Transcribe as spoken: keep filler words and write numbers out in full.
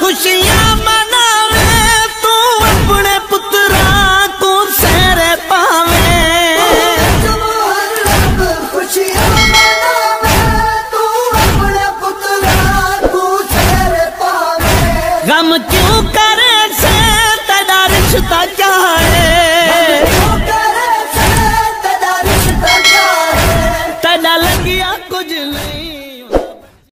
खुशियां मनावे तू अपने पुत्रा को सैर पावे। खुशियां मनावे तू अपने पुत्रा को सैर पावे। गम क्यों करे से तेरा रिश्ता